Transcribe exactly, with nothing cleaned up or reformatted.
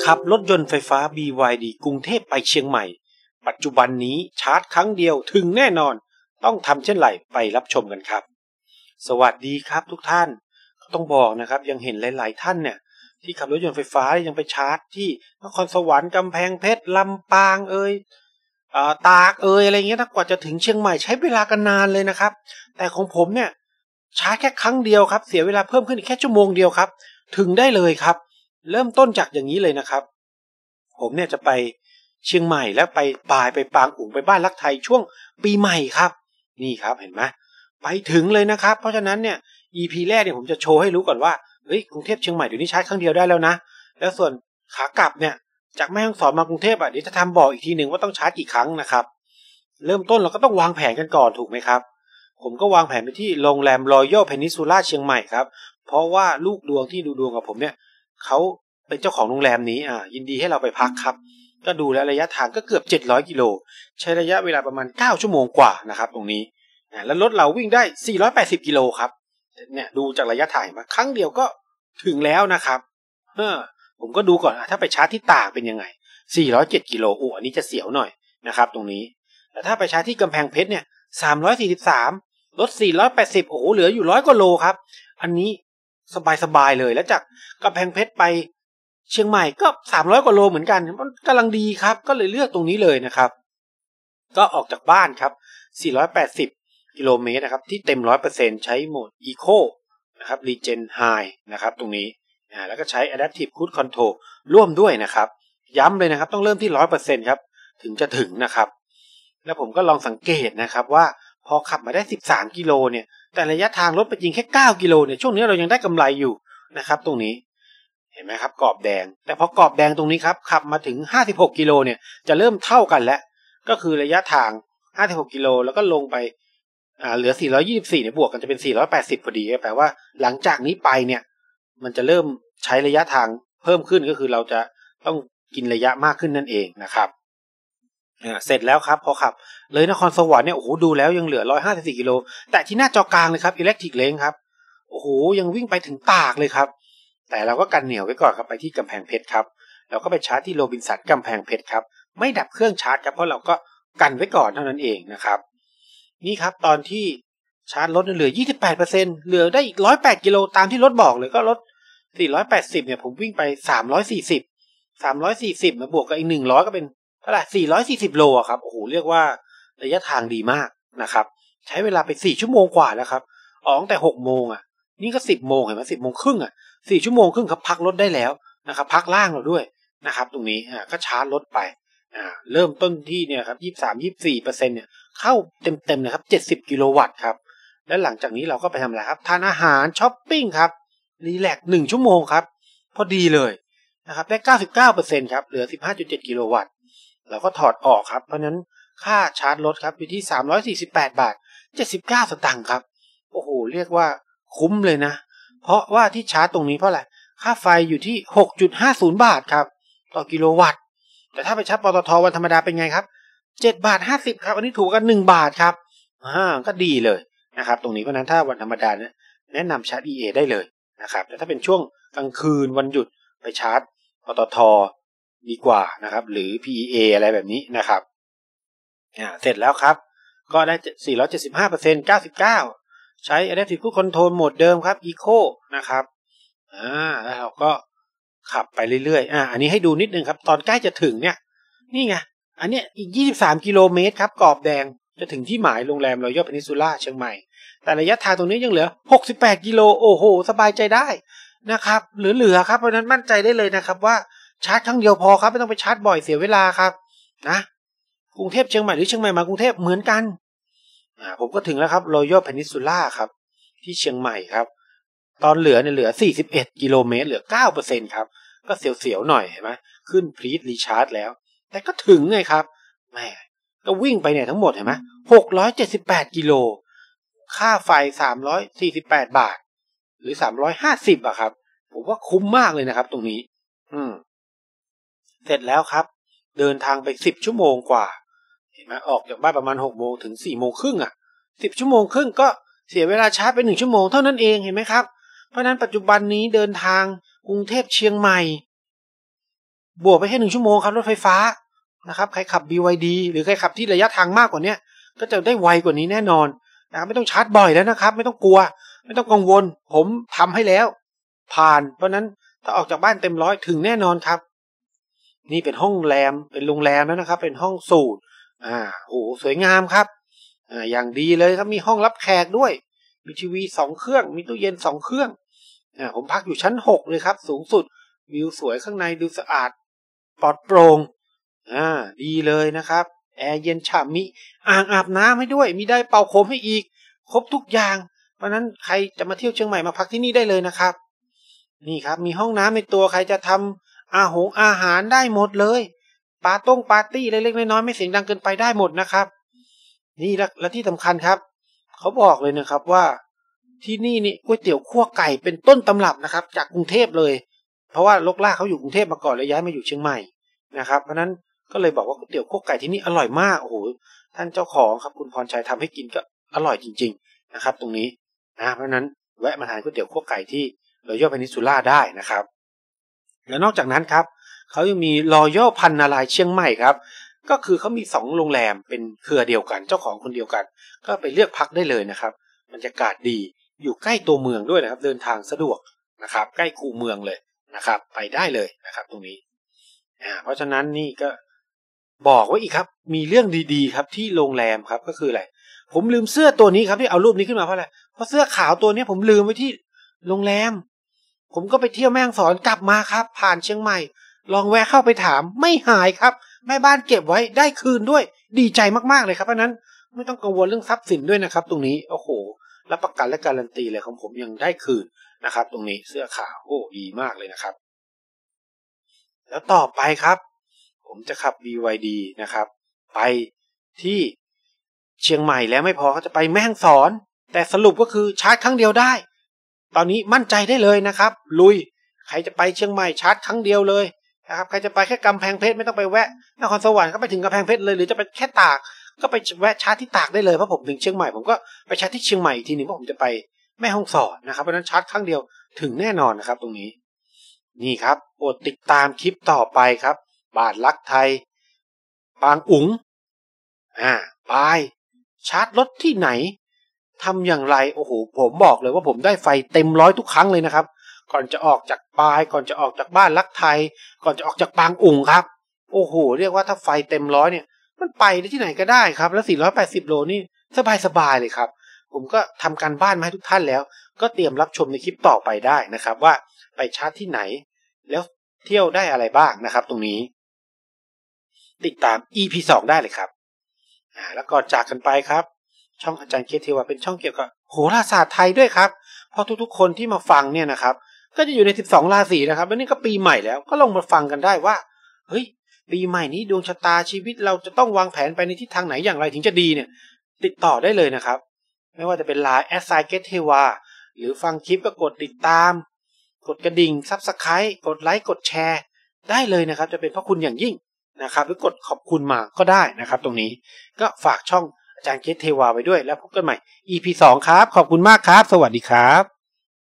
ขับรถยนต์ไฟฟ้า บี วาย ดี กรุงเทพไปเชียงใหม่ปัจจุบันนี้ชาร์จครั้งเดียวถึงแน่นอนต้องทำเช่นไรไปรับชมกันครับสวัสดีครับทุกท่านก็ต้องบอกนะครับยังเห็นหลายๆท่านเนี่ยที่ขับรถยนต์ไฟฟ้ายังไปชาร์จที่นครสวรรค์กำแพงเพชรลำปางเอ่ยเอ่อตากเอ่ยอะไรเงี้ยถ้ากว่าจะถึงเชียงใหม่ใช้เวลากันนานเลยนะครับแต่ของผมเนี่ยชาร์จแค่ครั้งเดียวครับเสียเวลาเพิ่มขึ้นอีกแค่ชั่วโมงเดียวครับถึงได้เลยครับเริ่มต้นจากอย่างนี้เลยนะครับผมเนี่ยจะไปเชียงใหม่แล้วไปปายไปปางอุ๋งไปบ้านรักไทยช่วงปีใหม่ครับนี่ครับเห็นไหมไปถึงเลยนะครับเพราะฉะนั้นเนี่ย อี พี แรกเนี่ยผมจะโชว์ให้รู้ก่อนว่าเฮ้ยกรุงเทพเชียงใหม่เดี๋ยวนี้ชาร์จครั้งเดียวได้แล้วนะแล้วส่วนขากลับเนี่ยจากแม่ฮ่องสอนมากรุงเทพอ่ะเดี๋ยวจะทำบอกอีกทีหนึ่งว่าต้องชาร์จกี่ครั้งนะครับเริ่มต้นเราก็ต้องวางแผนกันก่อนถูกไหมครับผมก็วางแผนไปที่โรงแรม Royal Peninsula เชียงใหม่ครับเพราะว่าลูกดวงที่ดูดวงกับผมเนี่ยเขาเป็นเจ้าของโรงแรมนี้อ่ายินดีให้เราไปพักครับก็ดูแล้วระยะทางก็เกือบเจ็ดร้อยกิโลใช้ระยะเวลาประมาณเก้าชั่วโมงกว่านะครับตรงนี้แล้วรถเราวิ่งได้สี่ร้อยแปดสิบกิโลครับเนี่ยดูจากระยะทางมาครั้งเดียวก็ถึงแล้วนะครับเออผมก็ดูก่อนถ้าไปชาร์จที่ตากเป็นยังไงสี่ร้อยเจ็ดกิโลโอ้อันนี้จะเสียวหน่อยนะครับตรงนี้แต่ถ้าไปชาร์จที่กำแพงเพชรเนี่ยสามร้อยสี่สิบสามลดสี่ร้อยแปดสิบโอ้โหเหลืออยู่ร้อยกว่าโลครับอันนี้สบายๆเลยแล้วจากกำแพงเพชรไปเชียงใหม่ก็สามร้อยกว่าโลเหมือนกันมันกำลังดีครับก็เลยเลือกตรงนี้เลยนะครับก็ออกจากบ้านครับสี่ร้อยแปดสิบกิโลเมตรนะครับที่เต็ม ร้อยเปอร์เซ็นต์ ใช้โหมด Eco นะครับ Regen High นะครับตรงนี้อ่าแล้วก็ใช้ Adaptive Cruise Control ร่วมด้วยนะครับย้ำเลยนะครับต้องเริ่มที่ ร้อยเปอร์เซ็นต์ ครับถึงจะถึงนะครับแล้วผมก็ลองสังเกตนะครับว่าพอขับมาได้สิบสามกิโลเนี่ยแต่ระยะทางรถไปจริงแค่เก้ากิโลเนี่ยช่วงนี้เรายังได้กำไรอยู่นะครับตรงนี้เห็นไหมครับกรอบแดงแต่พอกรอบแดงตรงนี้ครับขับมาถึงห้าสิบหกกิโลเนี่ยจะเริ่มเท่ากันแล้วก็คือระยะทางห้าสิบหกกิโลแล้วก็ลงไปอ่าเหลือสี่ร้อยยี่สิบสี่เนี่ยบวกกันจะเป็นสี่ร้อยแปดสิบพอดีแปลว่าหลังจากนี้ไปเนี่ยมันจะเริ่มใช้ระยะทางเพิ่มขึ้นก็คือเราจะต้องกินระยะมากขึ้นนั่นเองนะครับอ่าเสร็จแล้วครับพอขับเลยนครสวรรค์เนี่ยโอ้โหดูแล้วยังเหลือหนึ่งร้อยห้าสิบสี่กิโลแต่ที่หน้าจอกลางเลยครับ Electric Lane ครับโอ้โหยังวิ่งไปถึงตากเลยครับแต่เราก็กันเหนียวไว้ก่อนครับไปที่กำแพงเพชรครับเราก็ไปชาร์จที่โรบินสันกำแพงเพชรครับไม่ดับเครื่องชาร์จครับเพราะเราก็กันไว้ก่อนเท่านั้นเองนะครับนี่ครับตอนที่ชาร์จรถเหลือ ยี่สิบแปดเปอร์เซ็นต์ เหลือได้อีกหนึ่งร้อยแปดกิโลตามที่รถบอกเลยก็รถสี่ร้อยแปดสิบเนี่ยผมวิ่งไปสามร้อยสี่สิบ สามร้อยสี่สิบมาบวกกับอีกหนึ่งร้อยก็เป็นเท่าไหร่สี่ร้อยสี่สิบโลอ่ะครับโอ้โหเรียกว่าระยะทางดีมากนะครับใช้เวลาไปสี่ชั่วโมงกว่าแล้วครับออกตั้งแต่หกโมงอ่ะนี่ก็สิบโมงเห็นมั้ยสิบโมงครึ่งอ่ะสี่ชั่วโมงครึ่งครับพักรถได้แล้วนะครับพักล่างเราด้วยนะครับตรงนี้อ่าก็ชาร์จรถไปอ่าเริ่มต้นที่เนี่ยครับ ยี่สิบสาม ยี่สิบสี่เปอร์เซ็นต์ เนี่ยเข้าเต็มๆนะครับเจ็ดสิบกิโลวัตต์ครับแล้วหลังจากนี้เราก็ไปทำอะไรครับทานอาหารช้อปปิ้งครับรีแลกซ์หนึ่งชั่วโมงครับพอดีเลยนะครับได้ เก้าสิบเก้าเปอร์เซ็นต์ ครับเหลือ สิบห้าจุดเจ็ด กิโลวัตต์เราก็ถอดออกครับเพราะนั้นค่าชาร์จรถครับอยู่ที่สามร้อยสี่สิบแปดบาทเจ็ดสิบเก้าสตางค์ครับโอ้โหเรียกว่าคุ้มเลยนะเพราะว่าที่ชาร์จตรงนี้เพราะอะไรค่าไฟอยู่ที่ หกจุดห้าศูนย์ บาทครับต่อกิโลวัตต์แต่ถ้าไปชาร์จปตทวันธรรมดาเป็นไงครับเจ็ดบาทห้าสิบครับอันนี้ถูกกันหนึ่งบาทครับอ่าก็ดีเลยนะครับตรงนี้เพราะนั้นถ้าวันธรรมดาเนี่ยแนะนำชาร์จ อี เอ ได้เลยนะครับแต่ถ้าเป็นช่วงกลางคืนวันหยุดไปชาร์จปตทดีกว่านะครับหรือ พี อี เอ อะไรแบบนี้นะครับอ่าเสร็จแล้วครับก็ได้สี่ร้อยเจ็ดสิบห้าเปอร์เซ็นต์ เก้าสิบเก้าใช้ Adaptive Cruise Control โหมดเดิมครับ Eco นะครับอ่าแล้วเราก็ขับไปเรื่อยๆอ่าอันนี้ให้ดูนิดนึงครับตอนใกล้จะถึงเนี่ยนี่ไงอันเนี้ยอีกยี่สิบสามกิโลเมตรครับกรอบแดงจะถึงที่หมายโรงแรม Royal Peninsula เชียงใหม่แต่ระยะทางตรงนี้ยังเหลือหกสิบแปดกิโลโอ้โหสบายใจได้นะครับเหลือๆครับเพราะนั้นมั่นใจได้เลยนะครับว่าชาร์จครั้งเดียวพอครับไม่ต้องไปชาร์จบ่อยเสียเวลาครับนะกรุงเทพเชียงใหม่หรือเชียงใหม่มากรุงเทพเหมือนกันอ่าผมก็ถึงแล้วครับ Royal Peninsula ครับที่เชียงใหม่ครับตอนเหลือเนี่ยเหลือสี่สิบเอ็ดกิโลเมตรเหลือ เก้าเปอร์เซ็นต์ ครับก็เสียวๆหน่อยเห็นไหมขึ้น Please Recharge แล้วแต่ก็ถึงไงครับแหมก็วิ่งไปเนี่ยทั้งหมดเห็นไหมหกร้อยเจ็ดสิบแปดกิโลค่าไฟสามร้อยสี่สิบแปดบาทหรือสามร้อยห้าสิบอ่ะครับผมว่าคุ้มมากเลยนะครับตรงนี้อืมเสร็จแล้วครับเดินทางไปสิบชั่วโมงกว่าเห็นไหมออกจากบ้านประมาณหกโมงถึงสี่โมงครึ่งอ่ะสิบชั่วโมงครึ่งก็เสียเวลาชาร์จไปหนึ่งชั่วโมงเท่านั้นเองเห็นไหมครับเพราะนั้นปัจจุบันนี้เดินทางกรุงเทพเชียงใหม่บวกไปแค่หนึ่งชั่วโมงครับรถไฟฟ้านะครับใครขับ บี วาย ดี หรือใครขับที่ระยะทางมากกว่านี้ก็จะได้ไวกว่านี้แน่นอนนะไม่ต้องชาร์จบ่อยแล้วนะครับไม่ต้องกลัวไม่ต้องกังวลผมทำให้แล้วผ่านเพราะนั้นถ้าออกจากบ้านเต็มร้อยถึงแน่นอนครับนี่เป็นห้องแรมเป็นโรงแรมแล้วนะครับเป็นห้องสูตรอ่าโหสวยงามครับอ่าอย่างดีเลยครับมีห้องรับแขกด้วยมีทีวีสองเครื่องมีตู้เย็นสองเครื่องอ่าผมพักอยู่ชั้นหกเลยครับสูงสุดวิวสวยข้างในดูสะอาดปลอดโปร่งอ่าดีเลยนะครับแอร์เย็นฉ่ำมีอ่างอาบน้ำให้ด้วยมีได้เป่าโคมให้อีกครบทุกอย่างเพราะนั้นใครจะมาเที่ยวเชียงใหม่มาพักที่นี่ได้เลยนะครับนี่ครับมีห้องน้ำในตัวใครจะทำอาหงอาหารได้หมดเลยปาต้งปาร์ตี้เล็กๆน้อยๆไม่เสียงดังเกินไปได้หมดนะครับนี่และและที่สำคัญครับเขาบอกเลยนะครับว่าที่นี่นี่ก๋วยเตี๋ยวคั่วไก่เป็นต้นตำรับนะครับจากกรุงเทพเลยเพราะว่าลกล่าเขาอยู่กรุงเทพมาก่อนแล้วย้ายมาอยู่เชียงใหม่นะครับเพราะนั้นก็เลยบอกว่าก๋วยเตี๋ยวคั่วไก่ที่นี่อร่อยมากโอ้โหท่านเจ้าของครับคุณพรชัยทำให้กินก็อร่อยจริงๆนะครับตรงนี้นะเพราะนั้นแวะมาทานก๋วยเตี๋ยวคั่วไก่ที่รอยัลเพนินซูล่าได้นะครับแล้วนอกจากนั้นครับเขายังมีรอยัลพันนารายเชียงใหม่ครับก็คือเขามีสองโรงแรมเป็นเครือเดียวกันเจ้าของคนเดียวกันก็ไปเลือกพักได้เลยนะครับบรรยากาศดีอยู่ใกล้ตัวเมืองด้วยนะครับเดินทางสะดวกนะครับใกล้คูเมืองเลยนะครับไปได้เลยนะครับตรงนี้อ่าเพราะฉะนั้นนี่ก็บอกไว้อีกครับมีเรื่องดีๆครับที่โรงแรมครับก็คืออะไรผมลืมเสื้อตัวนี้ครับที่เอารูปนี้ขึ้นมาเพราะอะไรเพราะเสื้อขาวตัวนี้ผมลืมไว้ที่โรงแรมผมก็ไปเที่ยวแม่ฮ่องสอนกลับมาครับผ่านเชียงใหม่ลองแวะเข้าไปถามไม่หายครับแม่บ้านเก็บไว้ได้คืนด้วยดีใจมากๆเลยครับเพราะนั้นไม่ต้องกังวลเรื่องทรัพย์สินด้วยนะครับตรงนี้โอ้โหรับประกันและการันตีเลยของผมยังได้คืนนะครับตรงนี้เสื้อขาวโอ้ดีมากเลยนะครับแล้วต่อไปครับผมจะขับ บี วาย ดี นะครับไปที่เชียงใหม่แล้วไม่พอก็จะไปแม่ฮ่องสอนแต่สรุปก็คือชาร์จครั้งเดียวได้ตอนนี้มั่นใจได้เลยนะครับลุยใครจะไปเชียงใหม่ชาร์จครั้งเดียวเลยนะครับใครจะไปแค่กำแพงเพชรไม่ต้องไปแวะนครสวรรค์ก็ไปถึงกำแพงเพชรเลยหรือจะไปแค่ตากก็ไปแวะชาร์จที่ตากได้เลยเพราะผมถึงเชียงใหม่ผมก็ไปชาร์จที่เชียงใหม่อีกทีนึงเพราะผมจะไปแม่ฮ่องสอนนะครับเพราะนั้นชาร์จครั้งเดียวถึงแน่นอนนะครับตรงนี้นี่ครับโปรดติดตามคลิปต่อไปครับบาทลักไทยปางอุ๋งอ่าไปชาร์จรถที่ไหนทำอย่างไรโอ้โหผมบอกเลยว่าผมได้ไฟเต็มร้อยทุกครั้งเลยนะครับก่อนจะออกจากปายก่อนจะออกจากบ้านลักไทยก่อนจะออกจากปางอุ๋งครับโอ้โหเรียกว่าถ้าไฟเต็มร้อยเนี่ยมันไปได้ที่ไหนก็ได้ครับแล้วสี่ร้อยแปดสิบโลนี่สบายสบายเลยครับผมก็ทำการบ้านมาให้ทุกท่านแล้วก็เตรียมรับชมในคลิปต่อไปได้นะครับว่าไปชาร์จที่ไหนแล้วเที่ยวได้อะไรบ้างนะครับตรงนี้ติดตาม อี พี สองได้เลยครับอ่าแล้วก่อนจากกันไปครับช่องอาจารย์เกียรติเทวาเป็นช่องเกี่ยวกับโหราศาสตร์ไทยด้วยครับเพราะทุกๆคนที่มาฟังเนี่ยนะครับก็จะอยู่ในสิบสองราศีนะครับแล้วนี่ก็ปีใหม่แล้วก็ลองมาฟังกันได้ว่าเฮ้ยปีใหม่นี้ดวงชะตาชีวิตเราจะต้องวางแผนไปในทิศทางไหนอย่างไรถึงจะดีเนี่ยติดต่อได้เลยนะครับไม่ว่าจะเป็น ไลน์ แอท ไซน์ เกียรติเทวาหรือฟังคลิปก็กดติดตามกดกระดิ่ง ซับสไครบ์ กดไลค์กดแชร์ได้เลยนะครับจะเป็นพระคุณอย่างยิ่งนะครับหรือกดขอบคุณมาก็ได้นะครับตรงนี้ก็ฝากช่องอาจารย์เกียรติเทวาไว้ด้วยแล้วพบกันใหม่ อี พี สองครับขอบคุณมากครับสวัสดีครับ